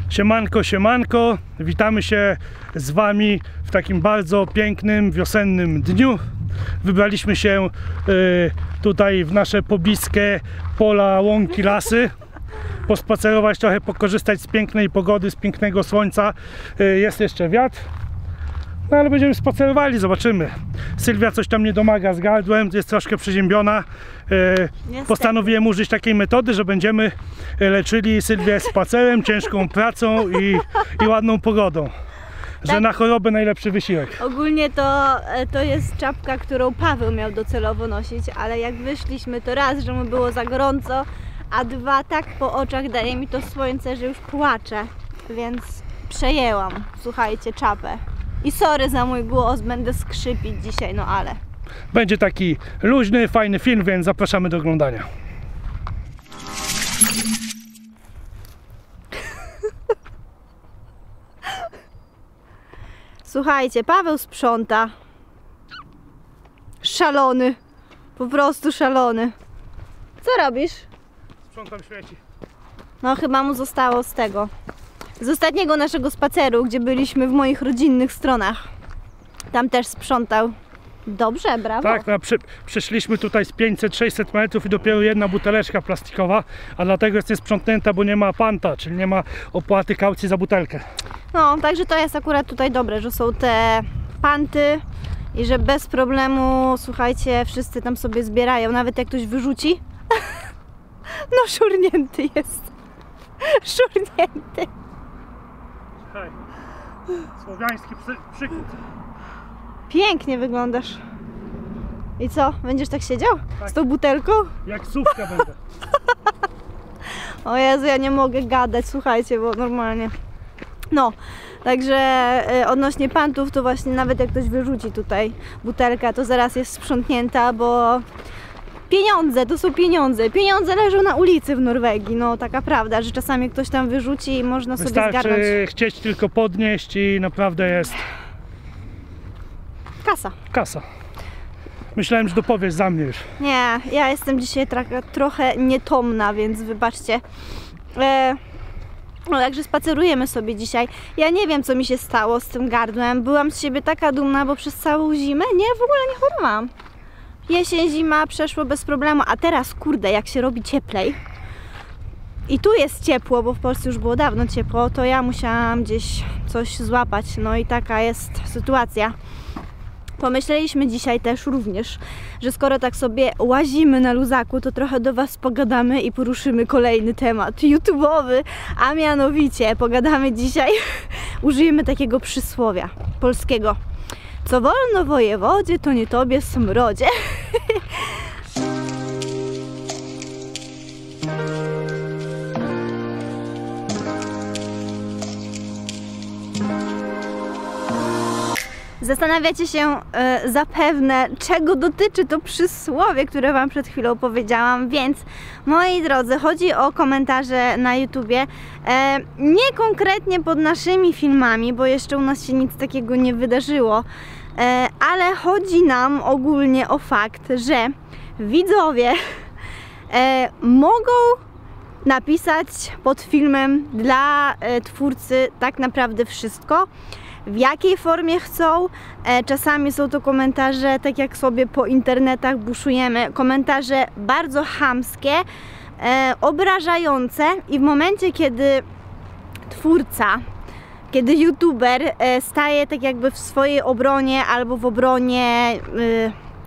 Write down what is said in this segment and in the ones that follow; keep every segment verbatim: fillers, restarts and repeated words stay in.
Siemanko, siemanko, witamy się z Wami w takim bardzo pięknym, wiosennym dniu. Wybraliśmy się y, tutaj w nasze pobliskie pola, łąki, lasy, pospacerować trochę, pokorzystać z pięknej pogody, z pięknego słońca. Y, jest jeszcze wiatr, no ale będziemy spacerowali, zobaczymy. Sylwia coś tam nie domaga z gardłem, jest troszkę przeziębiona. E, postanowiłem użyć takiej metody, że będziemy leczyli Sylwię spacerem, ciężką pracą i, i ładną pogodą. Że tak, na chorobę najlepszy wysiłek. Ogólnie to, to jest czapka, którą Paweł miał docelowo nosić, ale jak wyszliśmy, to raz, że mu było za gorąco, a dwa, tak po oczach daje mi to słońce, że już płaczę, więc przejęłam, słuchajcie, czapę. I sorry za mój głos, będę skrzypić dzisiaj, no ale... Będzie taki luźny, fajny film, więc zapraszamy do oglądania. Słuchajcie, Paweł sprząta. Szalony. Po prostu szalony. Co robisz? Sprzątam śmieci. No chyba mu zostało z tego. Z ostatniego naszego spaceru, gdzie byliśmy w moich rodzinnych stronach. Tam też sprzątał. Dobrze, brawo. Tak, no, przy, przeszliśmy tutaj z pięćset sześćset metrów i dopiero jedna buteleczka plastikowa, a dlatego jest niesprzątnięta, bo nie ma panta, czyli nie ma opłaty kaucji za butelkę. No, także to jest akurat tutaj dobre, że są te panty i że bez problemu, słuchajcie, wszyscy tam sobie zbierają, nawet jak ktoś wyrzuci. No, szurnięty jest. Szurnięty. Hej, słowiański przy, przykład. Pięknie wyglądasz. I co? Będziesz tak siedział? Tak. Z tą butelką? Jak sówka będę. O Jezu, ja nie mogę gadać, słuchajcie, bo normalnie... No, także y, odnośnie pantów, to właśnie nawet jak ktoś wyrzuci tutaj butelkę, to zaraz jest sprzątnięta, bo... Pieniądze, to są pieniądze. Pieniądze leżą na ulicy w Norwegii, no taka prawda, że czasami ktoś tam wyrzuci i można sobie zgarnąć. Wystarczy chcieć tylko podnieść i naprawdę jest... Kasa. Kasa. Myślałem, że dopowiesz za mnie już. Nie, ja jestem dzisiaj trochę nietomna, więc wybaczcie. E, no także spacerujemy sobie dzisiaj. Ja nie wiem, co mi się stało z tym gardłem. Byłam z siebie taka dumna, bo przez całą zimę nie, w ogóle nie chorowałam. Jesień, zima przeszło bez problemu, a teraz, kurde, jak się robi cieplej i tu jest ciepło, bo w Polsce już było dawno ciepło, to ja musiałam gdzieś coś złapać, no i taka jest sytuacja. Pomyśleliśmy dzisiaj też również, że skoro tak sobie łazimy na luzaku, to trochę do Was pogadamy i poruszymy kolejny temat YouTube'owy, a mianowicie pogadamy dzisiaj, użyjemy takiego przysłowia polskiego. Co wolno wojewodzie, to nie tobie smrodzie. Zastanawiacie się e, zapewne, czego dotyczy to przysłowie, które Wam przed chwilą powiedziałam, więc moi drodzy, chodzi o komentarze na YouTubie, e, nie konkretnie pod naszymi filmami, bo jeszcze u nas się nic takiego nie wydarzyło, e, ale chodzi nam ogólnie o fakt, że widzowie e, mogą napisać pod filmem dla e, twórcy tak naprawdę wszystko, w jakiej formie chcą. E, czasami są to komentarze, tak jak sobie po internetach buszujemy, komentarze bardzo chamskie, e, obrażające i w momencie, kiedy twórca, kiedy youtuber e, staje tak jakby w swojej obronie albo w obronie... E,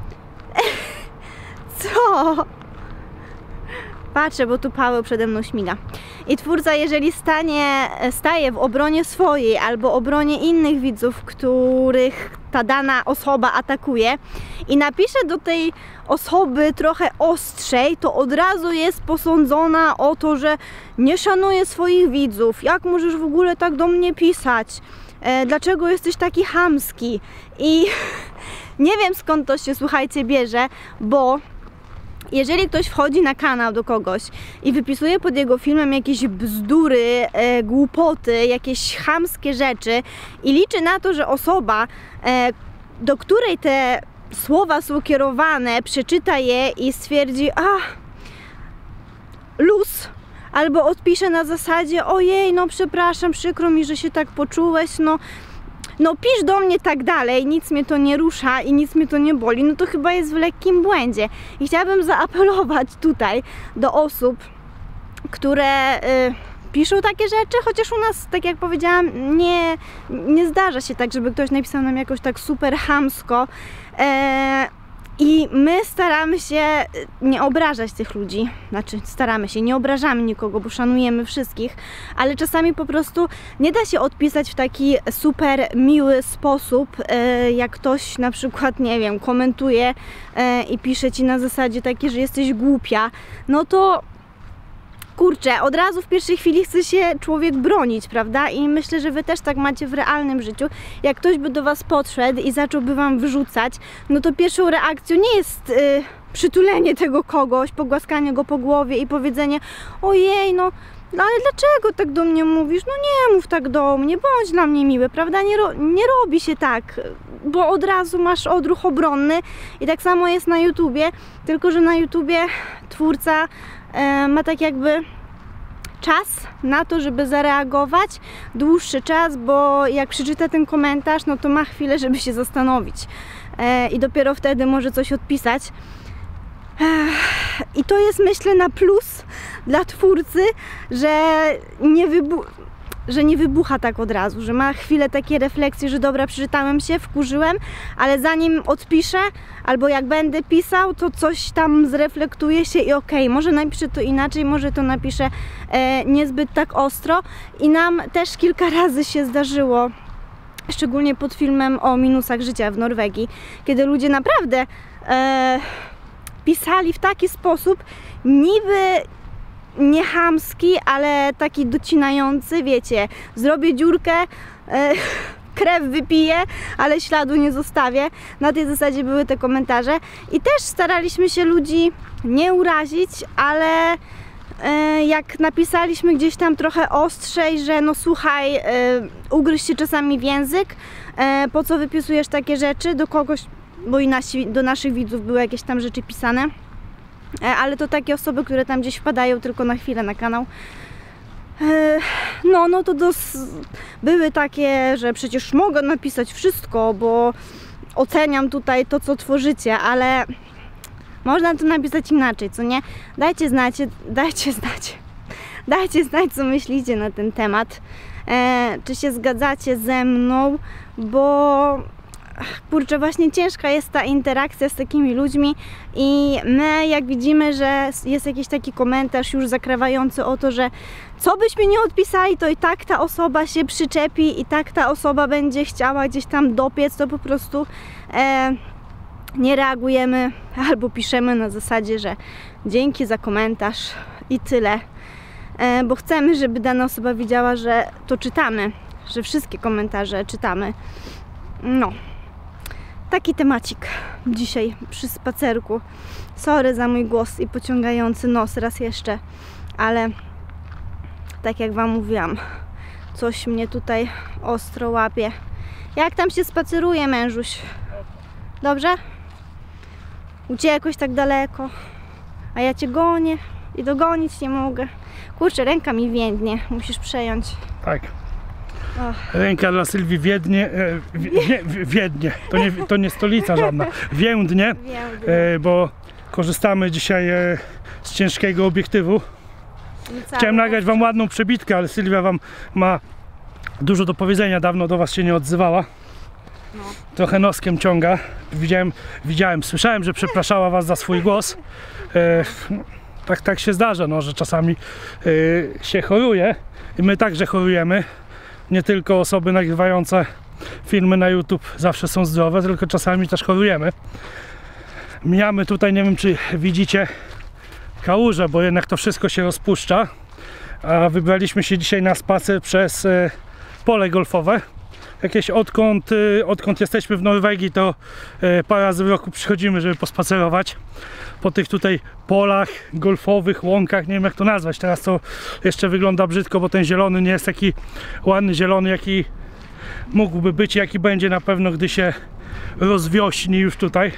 co? Patrzę, bo tu Paweł przede mną śmiga. I twórca, jeżeli stanie, staje w obronie swojej albo obronie innych widzów, których ta dana osoba atakuje i napisze do tej osoby trochę ostrzej, to od razu jest posądzona o to, że nie szanuje swoich widzów. Jak możesz w ogóle tak do mnie pisać? E, dlaczego jesteś taki chamski? I nie wiem, skąd to się, słuchajcie, bierze, bo jeżeli ktoś wchodzi na kanał do kogoś i wypisuje pod jego filmem jakieś bzdury, e, głupoty, jakieś chamskie rzeczy i liczy na to, że osoba, e, do której te słowa są kierowane, przeczyta je i stwierdzi, a luz, albo odpisze na zasadzie ojej, no przepraszam, przykro mi, że się tak poczułeś, no no pisz do mnie tak dalej, nic mnie to nie rusza i nic mnie to nie boli, no to chyba jest w lekkim błędzie. I chciałabym zaapelować tutaj do osób, które y, piszą takie rzeczy, chociaż u nas, tak jak powiedziałam, nie, nie zdarza się tak, żeby ktoś napisał nam jakoś tak super chamsko. E, I my staramy się nie obrażać tych ludzi, znaczy staramy się, nie obrażamy nikogo, bo szanujemy wszystkich, ale czasami po prostu nie da się odpisać w taki super miły sposób, jak ktoś na przykład, nie wiem, komentuje i pisze ci na zasadzie takiej, że jesteś głupia, no to kurczę, od razu w pierwszej chwili chce się człowiek bronić, prawda? I myślę, że wy też tak macie w realnym życiu. Jak ktoś by do was podszedł i zacząłby wam wyrzucać, no to pierwszą reakcją nie jest yy, przytulenie tego kogoś, pogłaskanie go po głowie i powiedzenie ojej, no, no ale dlaczego tak do mnie mówisz? No nie mów tak do mnie, bądź dla mnie miły, prawda? Nie, ro nie robi się tak, bo od razu masz odruch obronny i tak samo jest na YouTubie, tylko że na YouTubie twórca ma tak jakby czas na to, żeby zareagować, dłuższy czas, bo jak przeczyta ten komentarz, no to ma chwilę, żeby się zastanowić i dopiero wtedy może coś odpisać. I to jest, myślę, na plus dla twórcy, że nie wybucha że nie wybucha tak od razu, że ma chwilę takiej refleksji, że dobra, przeczytałem się, wkurzyłem, ale zanim odpiszę, albo jak będę pisał, to coś tam zreflektuje się i okej, okay, może napiszę to inaczej, może to napiszę e, niezbyt tak ostro. I nam też kilka razy się zdarzyło, szczególnie pod filmem o minusach życia w Norwegii, kiedy ludzie naprawdę e, pisali w taki sposób, niby nie chamski, ale taki docinający, wiecie, zrobię dziurkę, e, krew wypiję, ale śladu nie zostawię. Na tej zasadzie były te komentarze i też staraliśmy się ludzi nie urazić, ale e, jak napisaliśmy gdzieś tam trochę ostrzej, że no słuchaj, e, ugryź się czasami w język, e, po co wypisujesz takie rzeczy do kogoś, bo i nasi, do naszych widzów były jakieś tam rzeczy pisane, ale to takie osoby, które tam gdzieś wpadają tylko na chwilę na kanał. No, no to dos... były takie, że przecież mogę napisać wszystko, bo oceniam tutaj to, co tworzycie, ale można to napisać inaczej, co nie? Dajcie znać, dajcie znać, dajcie znać, co myślicie na ten temat. E, czy się zgadzacie ze mną, bo kurczę, właśnie ciężka jest ta interakcja z takimi ludźmi i my jak widzimy, że jest jakiś taki komentarz już zakrawający o to, że co byśmy nie odpisali, to i tak ta osoba się przyczepi i tak ta osoba będzie chciała gdzieś tam dopiec, to po prostu e, nie reagujemy albo piszemy na zasadzie, że dzięki za komentarz i tyle, e, bo chcemy, żeby dana osoba widziała, że to czytamy, że wszystkie komentarze czytamy. No. Taki temacik dzisiaj przy spacerku. Sorry za mój głos i pociągający nos raz jeszcze, ale tak jak wam mówiłam, coś mnie tutaj ostro łapie. Jak tam się spaceruje, mężuś? Dobrze? Uciekłeś tak daleko, a ja cię gonię i dogonić nie mogę. Kurczę, ręka mi więdnie, musisz przejąć. Tak. Ręka dla Sylwii Wiednie, e, wie, Wiednie, to nie, to nie stolica żadna, Więdnie, e, bo korzystamy dzisiaj e, z ciężkiego obiektywu. Chciałem nagrać wam ładną przebitkę, ale Sylwia wam ma dużo do powiedzenia, dawno do was się nie odzywała. No. Trochę noskiem ciąga, widziałem, widziałem, słyszałem, że przepraszała was za swój głos. E, tak, tak się zdarza, no, że czasami e, się choruje i my także chorujemy. Nie tylko osoby nagrywające filmy na YouTube zawsze są zdrowe, tylko czasami też chorujemy. Mijamy tutaj, nie wiem czy widzicie, kałużę, bo jednak to wszystko się rozpuszcza. A wybraliśmy się dzisiaj na spacer przez e, pole golfowe. Jakieś odkąd, e, odkąd jesteśmy w Norwegii, to e, parę razy w roku przychodzimy, żeby pospacerować po tych tutaj polach golfowych, łąkach, nie wiem jak to nazwać. Teraz to jeszcze wygląda brzydko, bo ten zielony nie jest taki ładny zielony, jaki mógłby być, jaki będzie na pewno, gdy się rozwiośni już tutaj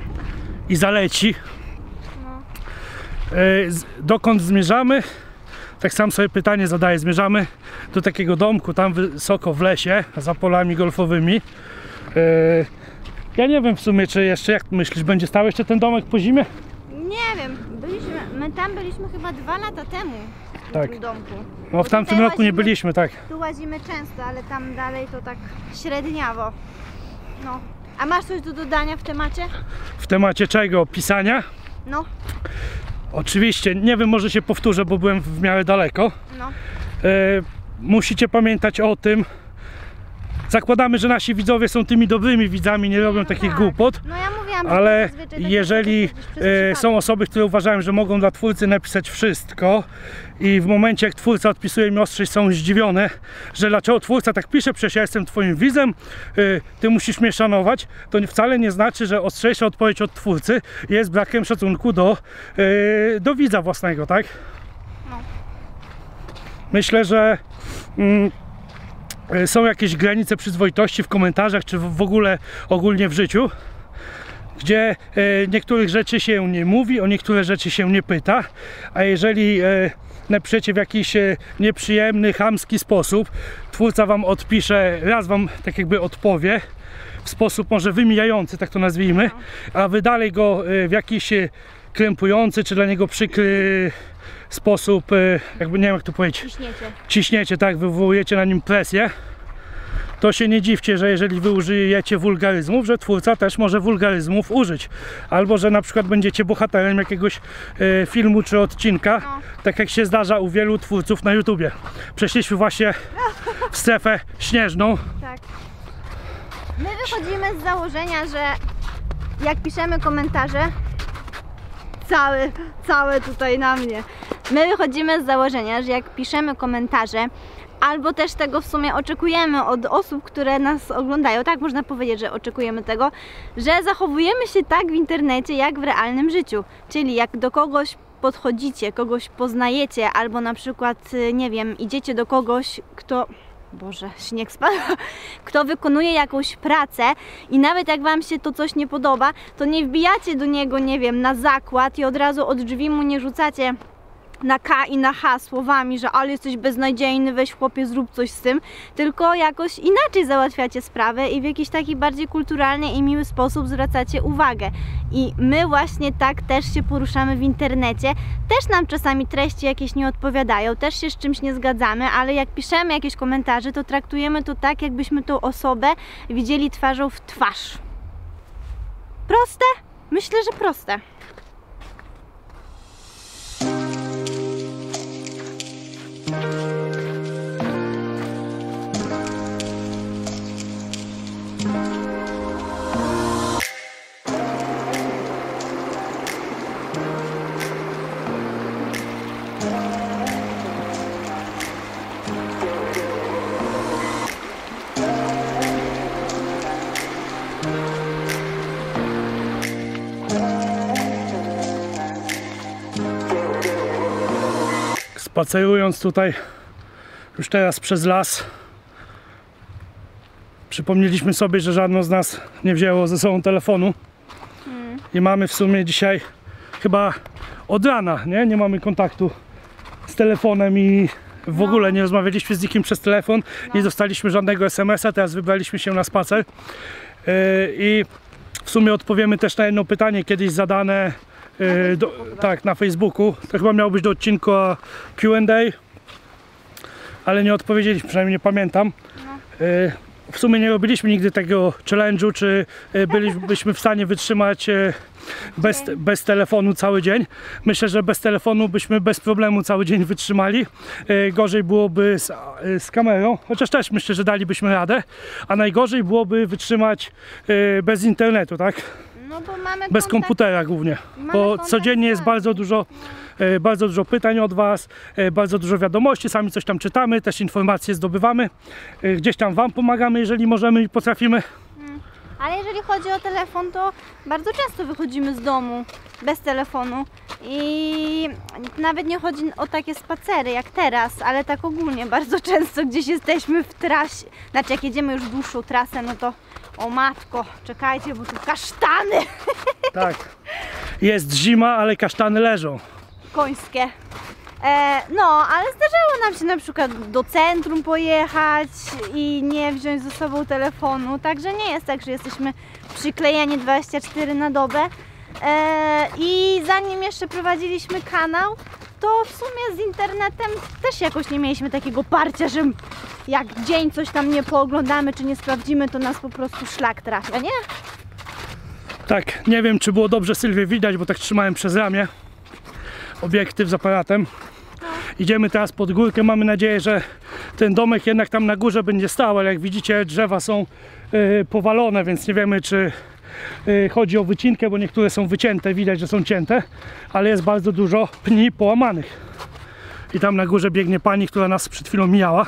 i zaleci. Dokąd zmierzamy? tak sam sobie pytanie zadaję. Zmierzamy do takiego domku tam wysoko w lesie, za polami golfowymi. Yy, ja nie wiem w sumie, czy jeszcze, jak myślisz, będzie stał jeszcze ten domek po zimie? Nie wiem, byliśmy, my tam byliśmy chyba dwa lata temu w Tak. tym domku. No Bo w tamtym tutaj roku nie łazimy- byliśmy, tak. Tu łazimy często, ale tam dalej to tak średniawo. No. A masz coś do dodania w temacie? W temacie czego? Pisania? No, Oczywiście, nie wiem, może się powtórzę, bo byłem w miarę daleko. no. E, musicie pamiętać o tym. Zakładamy, że nasi widzowie są tymi dobrymi widzami, nie robią No takich tak. głupot. No ja mówiłam, że Ale to zazwyczaj takie jeżeli rzeczy gdzieś przez e, przypadek. są osoby, które uważają, że mogą dla twórcy napisać wszystko i w momencie, jak twórca odpisuje mi ostrzejść, są zdziwione, że dlaczego twórca tak pisze, przecież ja jestem twoim widzem, e, ty musisz mnie szanować, to wcale nie znaczy, że ostrzejsza odpowiedź od twórcy jest brakiem szacunku do, e, do widza własnego, tak? No. Myślę, że mm, e, są jakieś granice przyzwoitości w komentarzach, czy w, w ogóle ogólnie w życiu, gdzie e, niektórych rzeczy się nie mówi, o niektóre rzeczy się nie pyta, a jeżeli e, napiszecie w jakiś e, nieprzyjemny, chamski sposób, twórca wam odpisze, raz wam tak jakby odpowie w sposób może wymijający, tak to nazwijmy, a wy dalej go e, w jakiś e, krępujący, czy dla niego przykry sposób, e, jakby nie wiem jak to powiedzieć, Ciśniecie. ciśniecie, tak, wywołujecie na nim presję, to się nie dziwcie, że jeżeli wy użyjecie wulgaryzmów, że twórca też może wulgaryzmów użyć. Albo, że na przykład będziecie bohaterem jakiegoś e, filmu czy odcinka, No. tak jak się zdarza u wielu twórców na YouTubie. Przeszliśmy właśnie w strefę śnieżną. Tak. My wychodzimy z założenia, że jak piszemy komentarze, cały, całe tutaj na mnie. My wychodzimy z założenia, że jak piszemy komentarze, albo też tego w sumie oczekujemy od osób, które nas oglądają, tak można powiedzieć, że oczekujemy tego, że zachowujemy się tak w internecie, jak w realnym życiu. Czyli jak do kogoś podchodzicie, kogoś poznajecie, albo na przykład, nie wiem, idziecie do kogoś, kto... Boże, śnieg spadł. Kto wykonuje jakąś pracę i nawet jak wam się to coś nie podoba, to nie wbijacie do niego, nie wiem, na zakład i od razu od drzwi mu nie rzucacie na K i na H słowami, że ale jesteś beznadziejny, weź chłopie, zrób coś z tym, tylko jakoś inaczej załatwiacie sprawę i w jakiś taki bardziej kulturalny i miły sposób zwracacie uwagę. I my właśnie tak też się poruszamy w internecie, też nam czasami treści jakieś nie odpowiadają, też się z czymś nie zgadzamy, ale jak piszemy jakieś komentarze, to traktujemy to tak, jakbyśmy tą osobę widzieli twarzą w twarz. Proste? Myślę, że proste. Spacerując tutaj już teraz przez las, przypomnieliśmy sobie, że żadno z nas nie wzięło ze sobą telefonu Hmm. i mamy w sumie dzisiaj chyba od rana, nie? Nie mamy kontaktu z telefonem i w No. ogóle nie rozmawialiśmy z nikim przez telefon, No. nie dostaliśmy żadnego es em es a, teraz wybraliśmy się na spacer yy, i w sumie odpowiemy też na jedno pytanie kiedyś zadane yy, do, tak, na Facebooku. To chyba miało być do odcinku Q and A, ale nie odpowiedzieliśmy, przynajmniej nie pamiętam. No. Yy, w sumie nie robiliśmy nigdy tego challenge'u, czy yy, bylibyśmy w stanie wytrzymać yy, bez, bez telefonu cały dzień. Myślę, że bez telefonu byśmy bez problemu cały dzień wytrzymali. Yy, gorzej byłoby z, yy, z kamerą, chociaż też myślę, że dalibyśmy radę. A najgorzej byłoby wytrzymać yy, bez internetu, tak? No bo mamy Bez kontakt, komputera głównie, mamy bo kontakt codziennie z jest wami. bardzo dużo, e, bardzo dużo pytań od Was, e, bardzo dużo wiadomości, sami coś tam czytamy, też informacje zdobywamy, e, gdzieś tam Wam pomagamy, jeżeli możemy i potrafimy. Ale jeżeli chodzi o telefon, to bardzo często wychodzimy z domu bez telefonu i nawet nie chodzi o takie spacery jak teraz, ale tak ogólnie bardzo często gdzieś jesteśmy w trasie, znaczy jak jedziemy już dłuższą trasę, no to o matko, czekajcie, bo tu kasztany Tak, jest zima, ale kasztany leżą. końskie. E, no, ale zdarzało nam się na przykład do centrum pojechać i nie wziąć ze sobą telefonu, także nie jest tak, że jesteśmy przyklejeni dwadzieścia cztery na dobę. E, I zanim jeszcze prowadziliśmy kanał, to w sumie z internetem też jakoś nie mieliśmy takiego parcia, że jak dzień coś tam nie pooglądamy czy nie sprawdzimy, to nas po prostu szlak trafia, nie? Tak, nie wiem, czy było dobrze Sylwię widać, bo tak trzymałem przez ramię obiektyw z aparatem. Idziemy teraz pod górkę, mamy nadzieję, że ten domek jednak tam na górze będzie stał, ale jak widzicie drzewa są yy, powalone, więc nie wiemy, czy yy, chodzi o wycinkę, bo niektóre są wycięte, widać, że są cięte, ale jest bardzo dużo pni połamanych. I tam na górze biegnie pani, która nas przed chwilą mijała.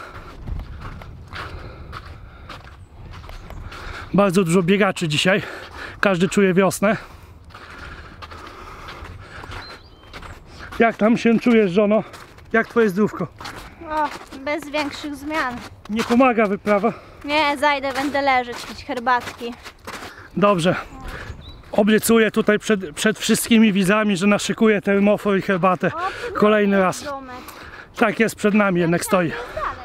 Bardzo dużo biegaczy dzisiaj, każdy czuje wiosnę. Jak tam się czujesz, żono? Jak twoje zdrówko? O, bez większych zmian. Nie pomaga wyprawa? Nie, zajdę, będę leżeć, pić herbatki. Dobrze. Obiecuję tutaj przed, przed wszystkimi widzami, że naszykuję termofor i herbatę. O, kolejny raz. Domek. Tak jest, przed nami jednak stoi.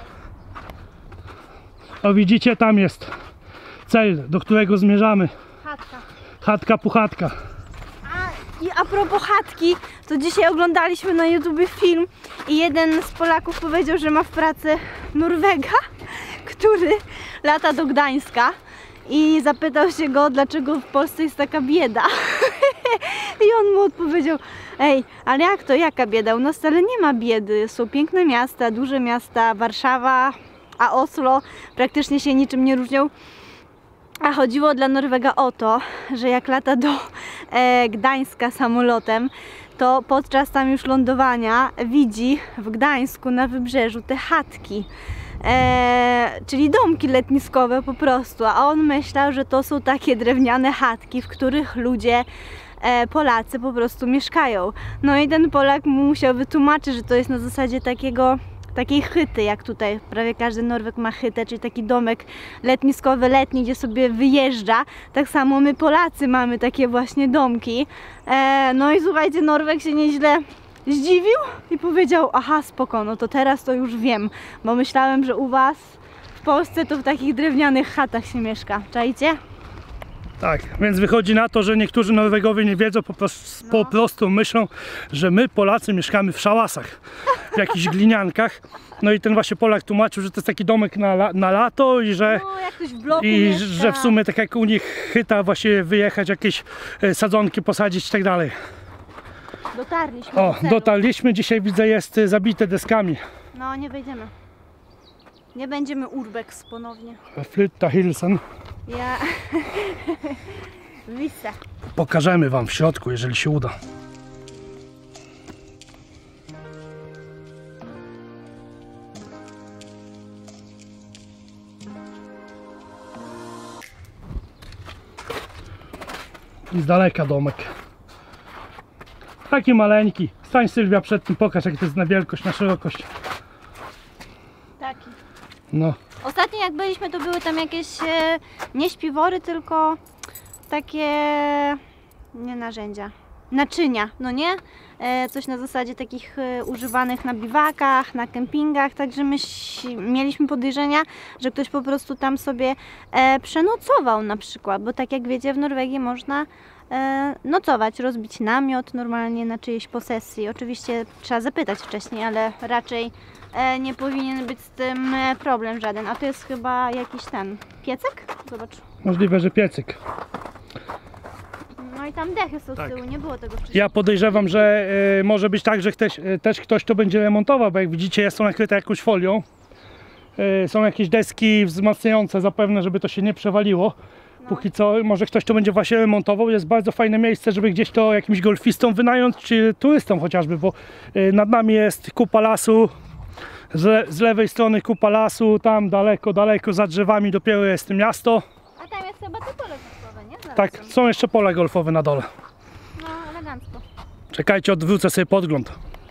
O, widzicie, tam jest cel, do którego zmierzamy. Chatka. Chatka puchatka. A, i a propos chatki, to dzisiaj oglądaliśmy na YouTubie film i jeden z Polaków powiedział, że ma w pracy Norwega, który lata do Gdańska i zapytał się go, dlaczego w Polsce jest taka bieda. I on mu odpowiedział: ej, ale jak to, jaka bieda? U nas wcale nie ma biedy, są piękne miasta, duże miasta, Warszawa, a Oslo praktycznie się niczym nie różnią. A chodziło dla Norwega o to, że jak lata do e, Gdańska samolotem, to podczas tam już lądowania widzi w Gdańsku na wybrzeżu te chatki, e, czyli domki letniskowe po prostu, a on myślał, że to są takie drewniane chatki, w których ludzie, e, Polacy po prostu mieszkają. No i ten Polak mu musiał wytłumaczyć, że to jest na zasadzie takiego takiej chyty, jak tutaj prawie każdy Norweg ma chytę, czyli taki domek letniskowy, letni, gdzie sobie wyjeżdża. Tak samo my Polacy mamy takie właśnie domki. E, no i słuchajcie, Norweg się nieźle zdziwił i powiedział: aha, spoko, no to teraz to już wiem, bo myślałem, że u was w Polsce to w takich drewnianych chatach się mieszka. Czajcie? Tak, więc wychodzi na to, że niektórzy Norwegowie nie wiedzą, po prostu, No. po prostu myślą, że my Polacy mieszkamy w szałasach, w jakichś gliniankach. No i ten właśnie Polak tłumaczył, że to jest taki domek na, la, na lato i że, No, jak ktoś w bloku i mieszka. że w sumie tak jak u nich chyta właśnie wyjechać, jakieś e, sadzonki posadzić i tak dalej. Dotarliśmy O, do celu. dotarliśmy, dzisiaj widzę jest e, zabite deskami. No, nie wejdziemy. Nie będziemy urbex ponownie. Flytta Hilsen. Ja... Wisse. Pokażemy wam w środku, jeżeli się uda. I z daleka domek. Taki maleńki. Stań, Sylwia, przed tym, pokaż, jak to jest na wielkość, na szerokość. Taki. No. Ostatnio jak byliśmy, to były tam jakieś e, nie śpiwory, tylko takie nie narzędzia, naczynia, no nie? E, coś na zasadzie takich e, używanych na biwakach, na kempingach, także my mieliśmy podejrzenia, że ktoś po prostu tam sobie e, przenocował na przykład, bo tak jak wiecie, w Norwegii można e, nocować, rozbić namiot normalnie na czyjejś posesji. Oczywiście trzeba zapytać wcześniej, ale raczej e, nie powinien być z tym e, problem żaden. A to jest chyba jakiś ten piecek? Zobacz. Możliwe, że piecyk. No i tam dechy są Tak. z tyłu, nie było tego wcześniej. Ja podejrzewam, że y, może być tak, że ktoś, y, też ktoś to będzie remontował, bo jak widzicie, są nakryte jakąś folią. Y, są jakieś deski wzmacniające zapewne, żeby to się nie przewaliło. No. Póki co, może ktoś to będzie właśnie remontował. Jest bardzo fajne miejsce, żeby gdzieś to jakimś golfistom wynająć, czy turystom chociażby, bo y, nad nami jest kupa lasu. Z, le z lewej strony kupa lasu, tam daleko, daleko za drzewami dopiero jest miasto. A tam jest chyba to pole golfowe, nie? Zaraz Tak, są jeszcze pola golfowe na dole. No, elegancko. Czekajcie, odwrócę sobie podgląd.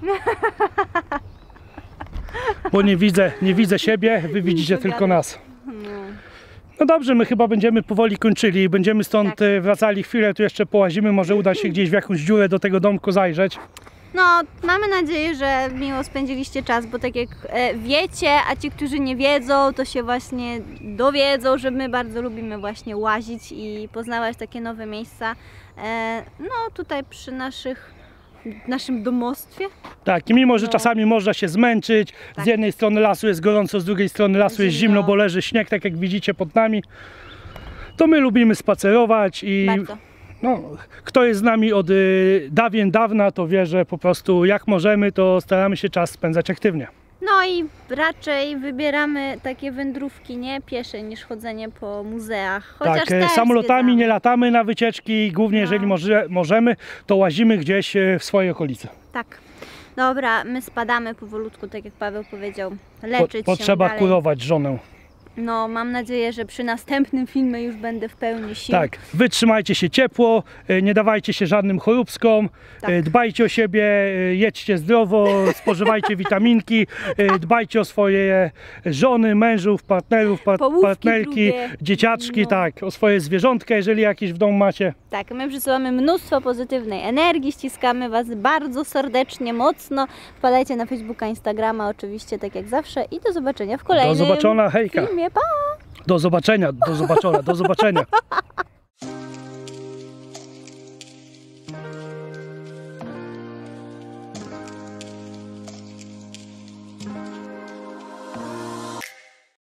Bo nie widzę, nie widzę siebie, wy widzicie tylko nas. No dobrze, my chyba będziemy powoli kończyli i będziemy stąd Tak. e, wracali chwilę, tu jeszcze połazimy, może uda się gdzieś w jakąś dziurę do tego domku zajrzeć. No, mamy nadzieję, że miło spędziliście czas, bo tak jak e, wiecie, a ci, którzy nie wiedzą, to się właśnie dowiedzą, że my bardzo lubimy właśnie łazić i poznawać takie nowe miejsca. E, no, tutaj przy naszych, naszym domostwie. Tak, i mimo, że No. czasami można się zmęczyć, Tak. z jednej strony lasu jest gorąco, z drugiej strony lasu jest Zimno. zimno, bo leży śnieg, tak jak widzicie pod nami, to my lubimy spacerować i Bardzo. no, kto jest z nami od y, dawien dawna, to wie, że po prostu jak możemy, to staramy się czas spędzać aktywnie. No i raczej wybieramy takie wędrówki nie piesze niż chodzenie po muzeach. Chociaż tak, e, też samolotami zwiedzamy. nie latamy na wycieczki, głównie No. jeżeli może, możemy, to łazimy gdzieś e, w swojej okolicy. Tak. Dobra, my spadamy powolutku, tak jak Paweł powiedział, Po, leczyć potrzeba się dalej. kurować żonę. No, mam nadzieję, że przy następnym filmie już będę w pełni sił. Tak, wytrzymajcie się ciepło, e, nie dawajcie się żadnym choróbkom, Tak. e, dbajcie o siebie, e, jedźcie zdrowo, spożywajcie witaminki, e, dbajcie o swoje żony, mężów, partnerów, par Połówki partnerki, drugie. dzieciaczki, No. tak, o swoje zwierzątka, jeżeli jakieś w domu macie. Tak, my przesyłamy mnóstwo pozytywnej energii, ściskamy Was bardzo serdecznie, mocno. Wpadajcie na Facebooka, Instagrama oczywiście, tak jak zawsze i do zobaczenia w kolejnym Do zobaczenia, hejka. filmie. Pa! Do zobaczenia, do zobaczenia, do zobaczenia.